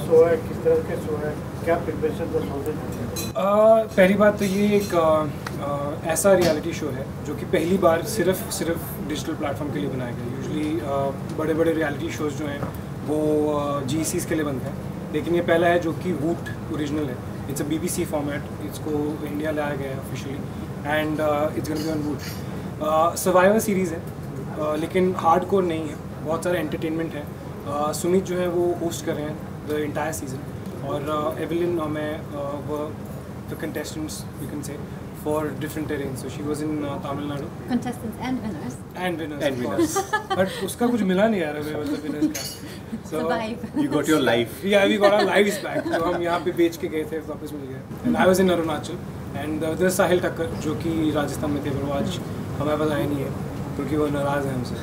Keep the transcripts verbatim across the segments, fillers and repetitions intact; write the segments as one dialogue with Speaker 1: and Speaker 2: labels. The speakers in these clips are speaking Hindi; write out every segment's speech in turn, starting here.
Speaker 1: शो है, किस तरह के शो है, क्या प्रिपरेशन था शो से?
Speaker 2: पहली बात तो ये एक आ, आ, ऐसा रियलिटी शो है जो कि पहली बार सिर्फ सिर्फ डिजिटल प्लेटफॉर्म के लिए बनाया गया। यूजुअली बड़े बड़े रियलिटी शोज़ जो हैं वो जी सी के लिए बनते हैं, लेकिन ये पहला है जो कि वूट ओरिजिनल है। It's a B B C format, इसको इंडिया लाया गया है officially and it's gonna be on Voot. Survival series है, uh, लेकिन हार्डकोर नहीं है, बहुत सारा एंटरटेनमेंट है। uh, सुमित जो है वो होस्ट कर रहे हैं द इंटायर सीजन, और एवलिन और मैं were the contestants you can say for different terrains. So she was in uh, Tamil Nadu.
Speaker 3: Contestants and winners.
Speaker 2: And winners.
Speaker 4: And winners.
Speaker 2: But उसका कुछ मिला नहीं यार हमें, मतलब winners का.
Speaker 3: So, survive.
Speaker 4: You got your life.
Speaker 2: Yeah, we got our lives back. तो हम यहाँ पे बेच के गए थे, वापस मिल गए. And I was in Arunachal. And uh, there's Sahil Thakkar जो कि राजस्थान में थे, पर वो आज हमारे पास आए नहीं है क्योंकि वो नाराज़ है हमसे.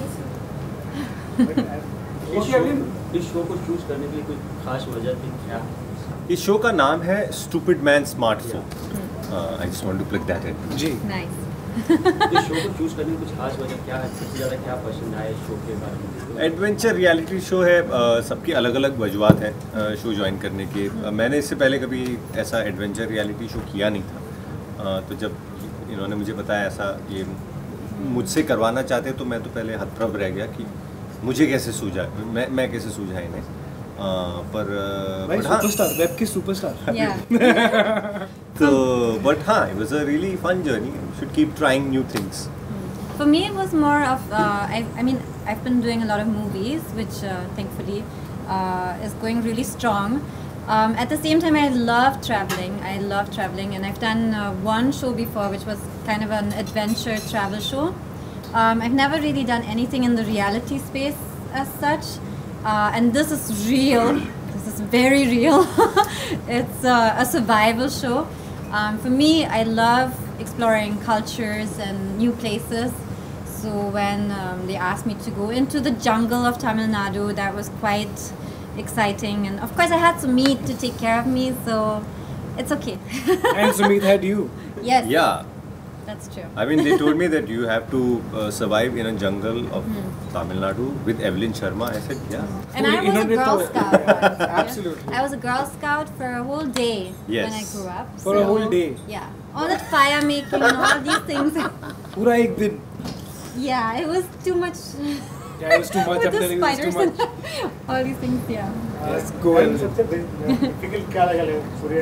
Speaker 5: इस शो को चूज करने के लिए कोई खास वजह थी क्या?
Speaker 4: इस शो का नाम है stupid man smart phone. I just want to plug that in.
Speaker 2: जी.
Speaker 3: Nice.
Speaker 5: इस शो को चूज करने की कुछ खास वजह क्या है? सबसे ज़्यादा क्या पसंद आया इस शो के बारे में?
Speaker 4: एडवेंचर रियलिटी शो है. uh, सबकी अलग अलग वजूहत हैं शो ज्वाइन करने के. uh, मैंने इससे पहले कभी ऐसा एडवेंचर रियलिटी शो किया नहीं था. uh, तो जब इन्होंने मुझे बताया ऐसा ये मुझसे करवाना चाहते, तो मैं तो पहले हतप्रभ रह गया कि मुझे कैसे सूझा, मैं मैं कैसे सूझा इन्हें. uh, पर
Speaker 2: भाई सुपरस्टार, वेब के सुपरस्टार.
Speaker 3: Yeah.
Speaker 4: तो बट हाँ, it was a really fun journey. You should keep trying new things.
Speaker 3: For me, it was more of, uh, I, I mean, I've been doing a lot of movies, which uh, thankfully uh, is going really strong. Um, at the same time, I love traveling. I love traveling, and I've done uh, one show before, which was kind of an adventure travel show. Um, I've never really done anything in the reality space as such, uh, and this is real. This is very real. It's uh, a survival show. Um, for me, I love exploring cultures and new places. So when um, they asked me to go into the jungle of Tamil Nadu, that was quite exciting. And of course, I had Sumit to take care of me, so it's okay.
Speaker 2: And Sumit had you.
Speaker 3: Yes.
Speaker 4: Yeah.
Speaker 3: That's true.
Speaker 4: I mean, they told me that you have to uh, survive in a jungle of mm. Tamil Nadu with Evelyn Sharma. I said, yeah.
Speaker 3: And I was a Girl Scout. once,
Speaker 2: Absolutely.
Speaker 3: I was a Girl Scout for a whole day
Speaker 4: Yes.
Speaker 3: when I grew up.
Speaker 2: For a whole day?
Speaker 3: Yeah. All that fire making and all these things.
Speaker 2: पूरा एक दिन.
Speaker 3: Yeah, it was too much.
Speaker 2: Yeah, it was too much.
Speaker 3: With
Speaker 2: I'm
Speaker 3: the
Speaker 2: telling you, it was too
Speaker 3: spiders
Speaker 2: much.
Speaker 3: and all these things, yeah.
Speaker 2: Let's go.
Speaker 1: And सबसे डिफिकल्ट क्या लगा पूरे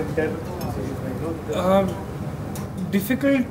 Speaker 1: एंटायर
Speaker 2: डिफिकल्ट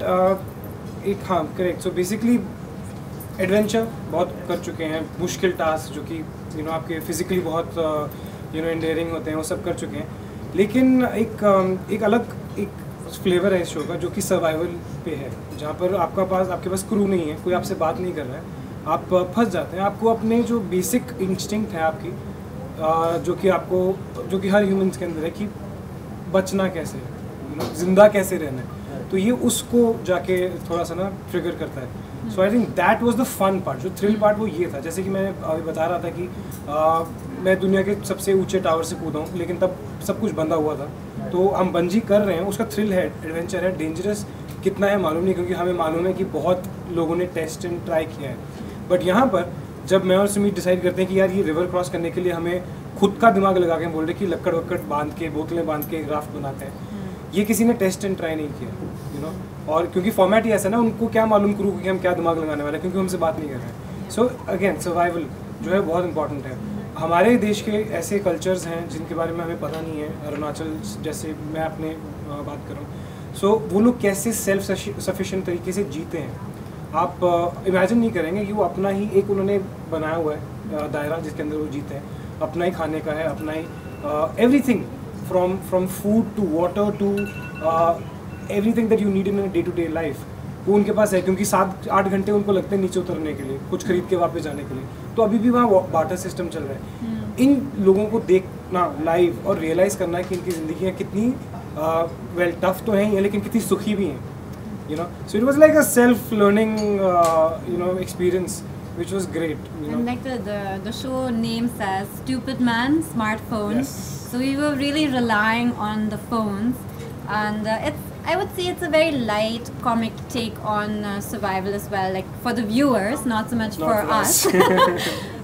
Speaker 2: एक हाँ करेक्ट. सो बेसिकली एडवेंचर बहुत कर चुके हैं, मुश्किल टास्क जो कि यू नो आपके फिजिकली बहुत यू नो एंडेयरिंग होते हैं, वो सब कर चुके हैं. लेकिन एक um, एक अलग एक फ्लेवर है इस शो का जो कि सर्वाइवल पे है, जहाँ पर आपका पास आपके पास क्रू नहीं है, कोई आपसे बात नहीं कर रहा है, आप फंस जाते हैं. आपको अपने जो बेसिक इंस्टिंक्ट है आपकी uh, जो कि आपको जो कि हर ह्यूमन्स के अंदर है कि बचना कैसे है, यू नो जिंदा कैसे रहना है, तो ये उसको जाके थोड़ा सा ना ट्रिगर करता है. So I think that was the fun part. जो थ्रिल पार्ट वो ये था, जैसे कि मैं अभी बता रहा था कि आ, मैं दुनिया के सबसे ऊंचे टावर से कूदा हूँ, लेकिन तब सब कुछ बंधा हुआ था. तो हम बंजी कर रहे हैं, उसका थ्रिल है, एडवेंचर है. डेंजरस कितना है मालूम नहीं, क्योंकि हमें मालूम है कि बहुत लोगों ने टेस्ट एंड ट्राई किया है. बट यहाँ पर जब मैं और सुमित डिसाइड करते हैं कि यार ये रिवर क्रॉस करने के लिए हमें खुद का दिमाग लगा के बोल रहे कि लक्कड़ वक्कड़ बांध के, बोतलें बांध के राफ्ट बनाते हैं, ये किसी ने टेस्ट एंड ट्राई नहीं किया, यू नो. और क्योंकि फॉर्मेट ही ऐसा ना, उनको क्या मालूम क्रू कि हम क्या दिमाग लगाने वाले हैं, क्योंकि हमसे बात नहीं कर रहे हैं. सो अगेन सर्वाइवल जो है बहुत इंपॉर्टेंट है. हमारे देश के ऐसे कल्चर्स हैं जिनके बारे में हमें पता नहीं है. अरुणाचल जैसे मैं अपने बात कर रहा हूँ, सो वो लोग कैसे सेल्फ सफिशिएंट तरीके से जीते हैं, आप इमेजिन नहीं करेंगे कि वो अपना ही एक उन्होंने बनाया हुआ है दायरा जिसके अंदर वो जीते हैं. अपना ही खाने का है, अपना ही everything from from food to water to everything that you need in day to day life, वो उनके पास है. क्योंकि सात आठ घंटे उनको लगते हैं नीचे उतरने के लिए, कुछ खरीद के वापस जाने के लिए. तो अभी भी वहाँ बार्टर सिस्टम चल रहा है. इन लोगों को देखना लाइव और रियलाइज करना है कि इनकी ज़िंदगियाँ कितनी वेल टफ तो हैं, लेकिन कितनी सुखी भी हैं, you know. So it was like a self learning uh, you know experience which was great, you know.
Speaker 3: And like the, the the show name says, stupid man, smartphones.
Speaker 2: Yes.
Speaker 3: So we were really relying on the phones, and uh, it's I would say it's a very light comic take on uh, survival as well, like for the viewers, not so much
Speaker 2: Not
Speaker 3: for
Speaker 2: for
Speaker 3: us.
Speaker 2: us.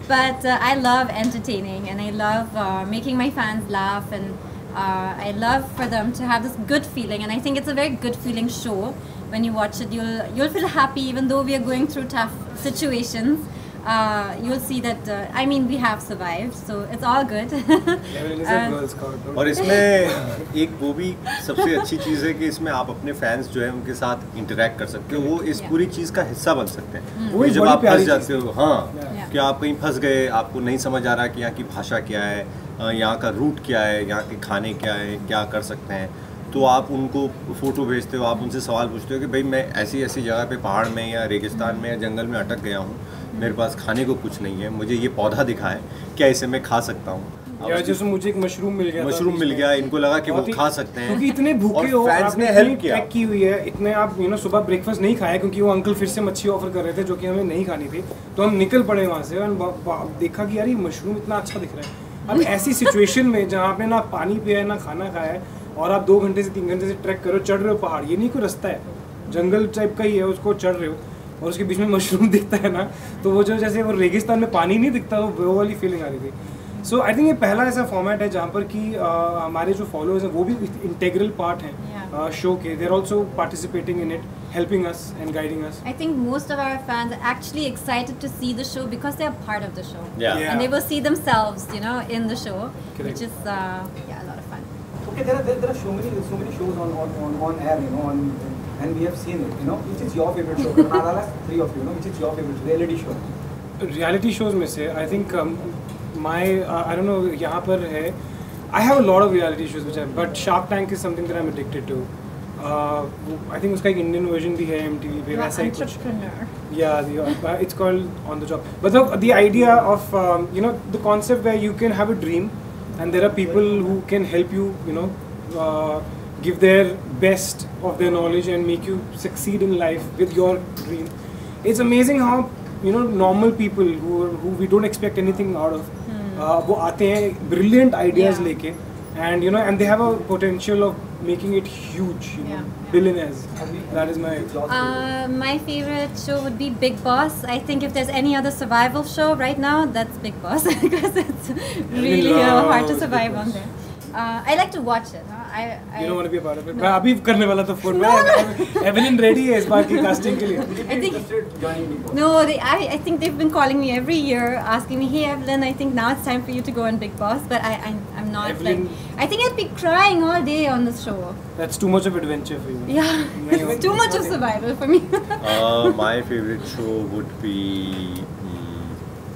Speaker 3: But uh, I love entertaining, and I love uh, making my fans laugh, and uh, I love for them to have this good feeling. And I think it's a very good feeling show. When you watch it, you'll you'll feel happy, even though we are going through tough situations. Uh, you'll see that. Uh, I mean, we have survived, so it's all good.
Speaker 2: Evelyn is a
Speaker 3: Uh,
Speaker 2: Girl Scout.
Speaker 4: और इसमें एक वो भी सबसे अच्छी चीज़ है कि इसमें आप अपने फैंस जो है उनके साथ इंटरेक्ट कर सकते हो, वो इस
Speaker 3: Yeah.
Speaker 4: पूरी चीज़ का हिस्सा बन सकते हैं।
Speaker 2: वो एक
Speaker 4: जब
Speaker 2: बड़ी
Speaker 4: आप
Speaker 2: प्यारी
Speaker 4: फंस जाते हो, हाँ,
Speaker 3: Yeah.
Speaker 4: कि आप कहीं फंस गए, आपको नहीं समझ आ रहा कि यहाँ की भाषा क्या है, अ, यहाँ का रूट क्या है, यहाँ के खाने क्या है, क्या कर सकते हैं, तो आप उनको फ़ोटो भेजते हो, आप उनसे सवाल पूछते हो कि भाई मैं ऐसी ऐसी जगह पे पहाड़ में या रेगिस्तान में या जंगल में अटक गया हूँ, मेरे पास खाने को कुछ नहीं है, मुझे ये पौधा दिखा है, क्या इसे मैं खा सकता हूँ?
Speaker 2: या जैसे मुझे एक मशरूम मिल गया था
Speaker 4: मशरूम मिल गया, इनको लगा कि वो
Speaker 2: बहुत ही-
Speaker 4: खा सकते हैं,
Speaker 2: क्योंकि इतने भूखे
Speaker 4: और
Speaker 2: हो,
Speaker 4: फैंस
Speaker 2: आपने
Speaker 4: ने हेल्प
Speaker 2: इतनी
Speaker 4: किया।
Speaker 2: पैक की हुई है, इतने आप यू नो सुबह ब्रेकफास्ट नहीं खाया क्योंकि वो अंकल फिर से मच्छी ऑफर कर रहे थे जो कि हमें नहीं खानी थी, तो हम निकल पड़े वहाँ से और ब- ब- देखा कि यार ये मशरूम इतना अच्छा दिख रहा है। अब ऐसी सिचुएशन में जहाँ पे ना पानी पिया है ना खाना खाया है और आप दो घंटे से तीन घंटे से ट्रैक करो, चढ़ रहे हो पहाड़, ये नहीं कोई रास्ता है, जंगल टाइप का ही है, उसको चढ़ रहे हो और उसके बीच में मशरूम दिखता है ना, तो वो जो जैसे वो रेगिस्तान में पानी नहीं दिखता, वो वो वाली फीलिंग आ रही थी। सो आई थिंक ये पहला ऐसा फॉर्मेट है जहाँ पर कि uh, हमारे जो फॉलोअर्स हैं वो भी इंटेग्रल पार्ट हैं शो के, they are also participating in it, helping us and guiding us.
Speaker 3: I think most of our fans are actually excited to see the show because they are part of the show.
Speaker 4: Yeah.
Speaker 2: Yeah.
Speaker 3: And they will see themselves, you know, in the show,
Speaker 2: Correct.
Speaker 3: which is uh, yeah, a lot of fun.
Speaker 6: Okay, there are there, there are so many so many shows on on, on, on air, you know, on, and we have seen it, you know. Which is your favorite show? I'll ask three of you, you know, which is your favorite reality show?
Speaker 2: Reality shows में से I think um, my uh, I don't know यहाँ पर है, I have a lot of reality shows which I but Shark Tank is something that I'm addicted to. Uh, I think उसका एक Indian version भी है M T V पे, वैसा ही कुछ.
Speaker 3: Entrepreneur.
Speaker 2: Yeah, the, uh, it's called On the Job. But the, the idea of um, you know the concept where you can have a dream, and there are people who can help you, you know, uh, give their best of their knowledge and make you succeed in life with your dream. It's amazing how you know normal people who who we don't expect anything out of, uh, वो आते हैं brilliant ideas
Speaker 3: Yeah.
Speaker 2: लेके, and you know and they have a potential of making it huge, you know,
Speaker 3: Yeah, yeah.
Speaker 2: billionaires. That is my.
Speaker 3: Uh, my favorite show would be Big Boss. I think if there's any other survival show right now, that's Big Boss because it's really uh, hard to
Speaker 2: loves
Speaker 3: survive
Speaker 2: Big
Speaker 3: on
Speaker 2: Boss.
Speaker 3: there. Uh, I like to watch it. Huh? I, I
Speaker 2: You don't want to be a part of it.
Speaker 3: No.
Speaker 2: मैं अभी करने वाला था फोन में. Evelyn ready है इस बार की casting के लिए.
Speaker 3: I think
Speaker 6: Interested joining Big Boss?
Speaker 3: no, they, I, I think they've been calling me every year, asking me, "Hey Evelyn, I think now it's time for you to go on Big Boss." But I, I I'm not
Speaker 2: Evelyn-
Speaker 3: like. I think I'd be crying all day on the show.
Speaker 2: That's too much of adventure for you.
Speaker 3: Yeah,
Speaker 2: Yeah.
Speaker 3: it's too much of survival for me.
Speaker 4: Uh, my favorite show would be. hmm,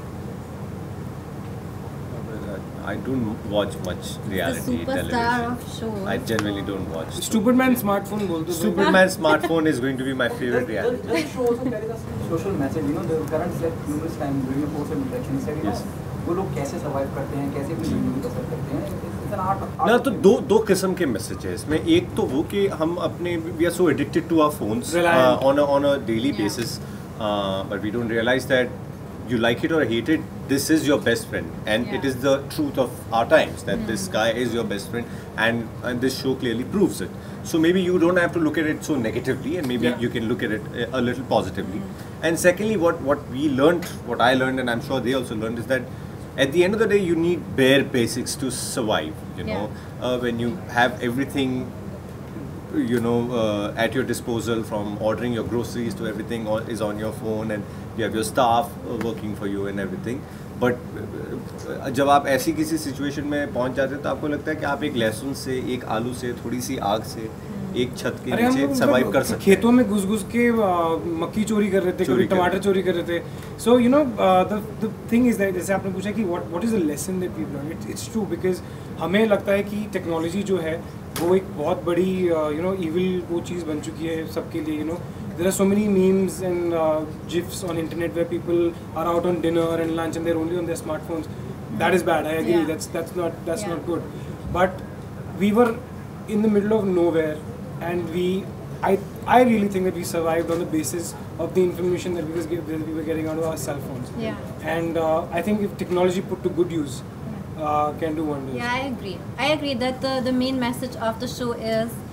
Speaker 4: I don't watch much
Speaker 3: the
Speaker 4: reality
Speaker 3: superstar
Speaker 4: television.
Speaker 3: of shows.
Speaker 4: I generally don't watch.
Speaker 2: Stupid man smartphone बोल दो.
Speaker 4: Superman smartphone is going to be my favorite
Speaker 6: Does,
Speaker 4: reality.
Speaker 6: does the show also carry the social message? You know, the current said numerous times during the course of interaction, he said, you
Speaker 4: Yes.
Speaker 6: know, वो लोग कैसे survive करते हैं, कैसे अपनी जिंदगी बसर करते हैं. It's an art. art
Speaker 4: ना
Speaker 6: of
Speaker 4: तो
Speaker 6: living.
Speaker 4: दो दो किस्म के मैसेज है इसमें. एक तो वो कि हम अपने we are so addicted to our phones
Speaker 2: Reliant.
Speaker 4: On on a daily
Speaker 3: Yeah.
Speaker 4: Basis, but we don't realise that you like it or hate it, this is your best friend, and it
Speaker 3: Yeah.
Speaker 4: is the truth of our times that this guy is your best friend, and, and this show clearly proves it. So maybe you don't have to look at it so negatively, and maybe
Speaker 2: Yeah.
Speaker 4: you can look at it a, a little positively. And secondly, what what we learned, what I learned, and I'm sure they also learned, is that at the end of the day, you need bare basics to survive. You know,
Speaker 3: Yeah.
Speaker 4: uh, when you have everything, you know, uh, at your disposal, from ordering your groceries to everything all is on your phone, and you have your staff uh, working for you and everything. But uh, जब आप ऐसी किसी सिचुएशन में पहुंच जाते हैं तो आपको लगता है कि आप एक लहसुन से, एक आलू से, थोड़ी सी आग से, एक छत के
Speaker 2: अरे हम
Speaker 4: नीचे
Speaker 2: लोग
Speaker 4: सर्वाइव कर
Speaker 2: मतलब
Speaker 4: सकते हैं.
Speaker 2: खेतों में घुस घुस के uh, मक्की चोरी कर रहे थे,
Speaker 4: चोरी
Speaker 2: कभी
Speaker 4: कर
Speaker 2: टमाटर
Speaker 4: रहे
Speaker 2: चोरी कर रहे थे. So you know the the thing is that, जैसे आपने पूछा कि what what is the lesson that we learn, it's it's true, because हमें लगता है कि टेक्नोलॉजी जो है वो एक बहुत बड़ी यू नो इविल वो चीज़ बन चुकी है सबके लिए. You know there are so many memes and uh, gifs on internet where people are out on dinner and lunch and they're only on their smartphones. That is bad. I agree.
Speaker 3: Yeah.
Speaker 2: That's that's not that's
Speaker 3: Yeah.
Speaker 2: not good. But we were in the middle of nowhere, and we I I really think that we survived on the basis of the information that we was get- that we were getting out of our cell phones.
Speaker 3: Yeah.
Speaker 2: And uh, I think if technology put to good use, uh, can do wonders.
Speaker 3: Yeah, I agree. I agree that the, the main message of the show is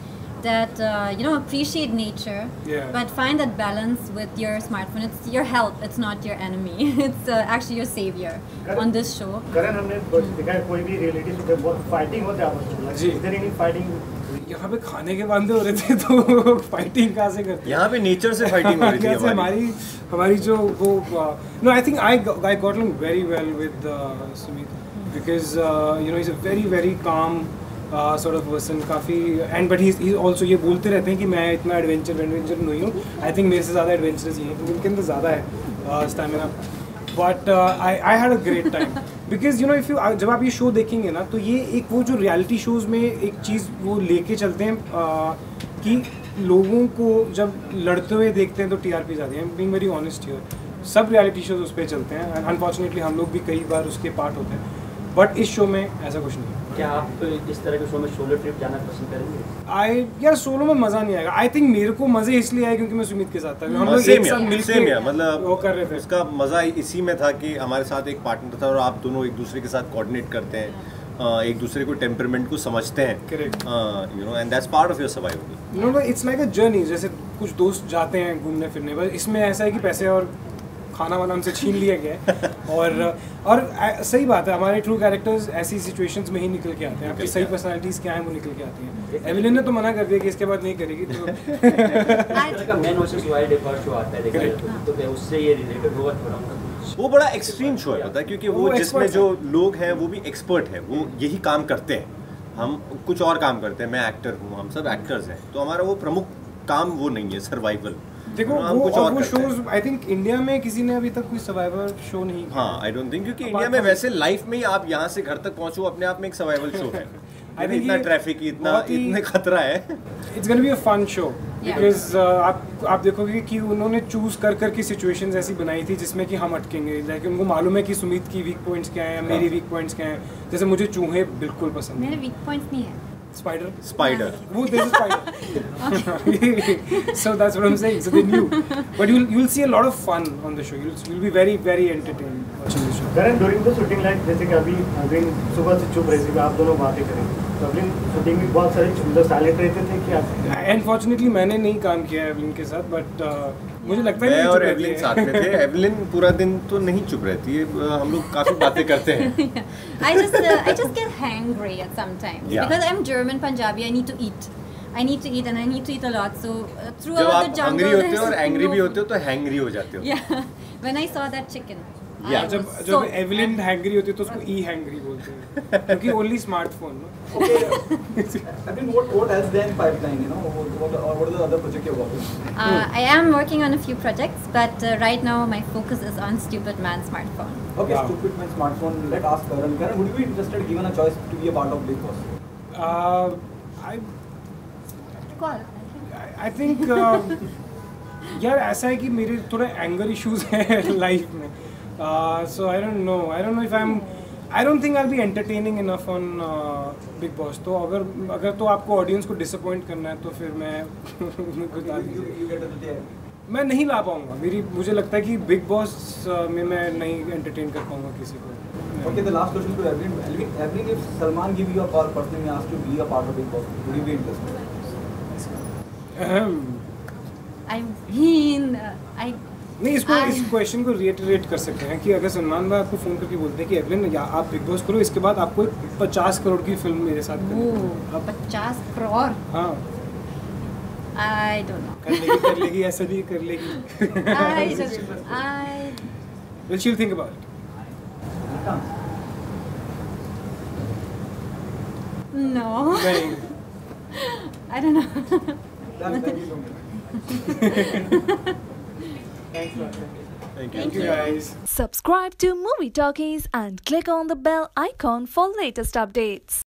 Speaker 3: that uh, you know appreciate nature,
Speaker 2: Yeah.
Speaker 3: but find that balance with your smartphone. It's your help. It's not your enemy. It's uh, actually your savior on this show.
Speaker 1: Karan हमने देखा है कोई भी रियलिटी शो पे बहुत फाइटिंग होता है आपस में.
Speaker 2: जी.
Speaker 1: Is there any fighting?
Speaker 2: यहाँ पे खाने के वादे हो रहे थे तो फाइटिंग कहाँ से करते हैं?
Speaker 4: यहाँ पे नेचर से फाइटिंग हो रही थी
Speaker 2: कैसे
Speaker 4: हमारी.
Speaker 2: हमारी हमारी जो वो no I think I I got along very well with uh, Sumit because uh, you know he's a very very calm uh, sort of person. काफ़ी and but he's he's also ये बोलते रहते हैं कि मैं इतना एडवेंचर एडवेंचर नहीं हूँ. आई थिंक मेरे से ज़्यादा एडवेंचरस ही हैं क्योंकि उनके अंदर ज़्यादा है stamina. But I I had a great time because you know if you जब आप ये शो देखेंगे ना तो ये एक वो जो रियलिटी शोज़ में एक चीज़ वो लेके चलते हैं uh, कि लोगों को जब लड़ते हुए देखते हैं तो टीआरपी आती है. बीइंग वेरी ऑनेस्ट हियर, सब रियलिटी शोज उस पर चलते हैं एंड अनफॉर्चुनेटली हम लोग भी कई बार उसके पार्ट होते हैं. बट इस शो में ऐसा कुछ नहीं है.
Speaker 5: क्या आप इस तरह के शो में सोलो ट्रिप जाना पसंद करेंगे?
Speaker 2: आई यार सोलो में मज़ा नहीं आएगा. आई थिंक मेरे को मज़े इसलिए आए क्योंकि मैं सुमित के साथ था. हम लोग एक साथ मिलके
Speaker 4: मतलब
Speaker 2: वो कर रहे थे.
Speaker 4: उसका मज़ा इसी में था कि हमारे साथ एक पार्टनर था और आप दोनों एक दूसरे के साथ कोऑर्डिनेट करते हैं, uh, एक दूसरे को टेम्परमेंट को समझते हैं.
Speaker 2: Correct.
Speaker 4: You know and that's part of your survival.
Speaker 2: No no it's like a journey. जैसे कुछ दोस्त जाते हैं घूमने फिरने, बस इसमें ऐसा है कि पैसे और खाना वाना हमसे छीन लिया गया है. और और आ, सही बात है, हमारे ट्रू कैरेक्टर्स ऐसी सिचुएशंस में ही निकल के आते हैं. आपकी सही पर्सनालिटीज़ क्या हैं वो निकल के आती हैं. एविलिन ने तो मना कर दिया कि इसके बाद नहीं करेगी. तो
Speaker 5: इस तरह का मैन वर्सेस वाइल्ड एक और शो आता है देखा जाए तो क्या उससे ये रिलेटेड होगा थोड़ा उनका?
Speaker 4: वो बड़ा एक्सट्रीम शो है, पता है, क्योंकि वो
Speaker 2: वो
Speaker 4: जिसमें
Speaker 2: expert
Speaker 4: जो लोग हैं वो भी एक्सपर्ट हैं, वो यही काम करते हैं. हम कुछ और काम करते हैं. मैं एक्टर हूँ, हम सब एक्टर्स हैं, तो हमारा वो प्रमुख काम वो नहीं है सर्वाइवल.
Speaker 2: देखो
Speaker 4: हम
Speaker 2: वो
Speaker 4: कुछ
Speaker 2: और
Speaker 4: और
Speaker 2: वो
Speaker 4: करते हैं.
Speaker 2: शोज आई थिंक इंडिया में किसी ने अभी तक कोई सर्वाइवर शो नहीं किया.
Speaker 4: हाँ, आई डोंट थिंक, क्योंकि
Speaker 2: Apart
Speaker 4: इंडिया में
Speaker 2: from-
Speaker 4: वैसे लाइफ में ही आप यहाँ से घर तक पहुँचो अपने आप में एक सर्वाइवल शो है.
Speaker 2: I think
Speaker 4: इतना
Speaker 2: ये
Speaker 4: ट्रैफिक, इतना
Speaker 2: बहुत ही-
Speaker 4: इतने खतरा है.
Speaker 2: It's gonna be a fun show
Speaker 3: Yeah.
Speaker 2: Because आप आप देखोगे कि उन्होंने चूज कर कर की सिचुएशंस ऐसी बनाई थी जिसमें कि हम अटकेंगे. लाइक उनको मालूम है कि सुमित की वीक पॉइंट्स क्या हैं, मेरी वीक पॉइंट्स क्या हैं. जैसे मुझे चूहे बिल्कुल पसंद
Speaker 3: मेरे
Speaker 2: हैं.
Speaker 3: वीक पॉइंट्स नहीं है.
Speaker 2: Spider
Speaker 4: spider.
Speaker 2: वो this is spider. So that's what I am saying. So they knew but you you will see a lot of fun on the show. You will be very very entertained watching the show.
Speaker 1: Karan during the shooting like जैसे कि अभी अभी सुबह से चुप रही थी, आप दोनों बातें करें तो अभी शूटिंग में बहुत सारे मतलब साइलेंट रहते थे कि आप?
Speaker 2: अनफॉर्चुनेटली मैंने नहीं काम किया है एवलिन के साथ, बट मुझे लगता है
Speaker 4: मैं
Speaker 2: कि
Speaker 4: और
Speaker 2: चुप रहती
Speaker 4: एवलिन
Speaker 2: है.
Speaker 4: साथ में थे. एवलिन पूरा दिन तो नहीं चुप रहती है, हम लोग काफी बातें करते हैं.
Speaker 3: I just uh, I just get hangry at sometimes
Speaker 4: Yeah.
Speaker 3: because I'm German Punjabi. I need to eat. I need to eat and I need to eat a lot. So uh,
Speaker 4: जब
Speaker 3: throughout the
Speaker 4: आप
Speaker 3: jungle.
Speaker 4: हंग्री होते हो और
Speaker 3: there's
Speaker 4: एंग्री भी
Speaker 3: no-
Speaker 4: होते हो तो हैंग्री हो जाते हो.
Speaker 3: Yeah. When I saw that chicken.
Speaker 4: Yeah.
Speaker 3: I
Speaker 2: जब
Speaker 3: was
Speaker 2: जब
Speaker 3: so
Speaker 2: एवलिन हैंग्री होती है तो उसको ई हैंग्री बोलते हैं क्योंकि only smartphone.
Speaker 6: Okay. I mean, what what else there in pipeline? You know, what what, or what are the other projects you're working on?
Speaker 3: Uh, I am working on a few projects, but uh, right now my focus is on Stupid Man Smartphone.
Speaker 6: Okay,
Speaker 2: Wow.
Speaker 6: stupid man smartphone. Let's ask Karan. Karan, would you be interested, given a choice, to be a part of Big Boss?
Speaker 2: I
Speaker 3: Call.
Speaker 2: I think यार ऐसा है कि मेरे थोड़े एंगर इश्यूज हैं लाइफ में. So I don't know I don't know if I am I don't think I be entertaining enough on Big Boss. तो अगर अगर तो आपको ऑडियंस को डिसअपॉइंट करना है तो फिर मैं बता
Speaker 6: You, you, you get a little
Speaker 2: मैं नहीं ला पाऊंगा. मेरी मुझे लगता है कि बिग बॉस में मैं नहीं एंटरटेन कर पाऊंगा किसी को.
Speaker 6: Okay, the last question to Evelyn. Evelyn, Evelyn, if Salman give you a call personally and ask you to be a part of Big Boss, would you be interested?
Speaker 2: अहम.
Speaker 3: I mean, uh, I.
Speaker 2: नहीं, इसको
Speaker 3: I-
Speaker 2: इस क्वेश्चन को रिएटरेट कर सकते हैं कि अगर सलमान भाई आपको फ़ोन करके बोलते हैं कि एवलिन या आप बिग बॉस करो, इसके बाद आपको पचास करोड़ की फिल्म मेरे साथ करनी है.
Speaker 3: Oh, पचास करोड़.
Speaker 2: हाँ,
Speaker 3: I don't know.
Speaker 2: कर लेगी कर लेगी ऐसा नहीं कर लेगी.
Speaker 3: I just, I.
Speaker 2: Well, she'll think about it.
Speaker 3: No.
Speaker 2: नहीं.
Speaker 3: I don't know.
Speaker 6: Done, thank you so much.
Speaker 1: Thanks a lot.
Speaker 4: Thank you.
Speaker 2: Thank you guys.
Speaker 7: Subscribe to Movie Talkies and click on the bell icon for latest updates.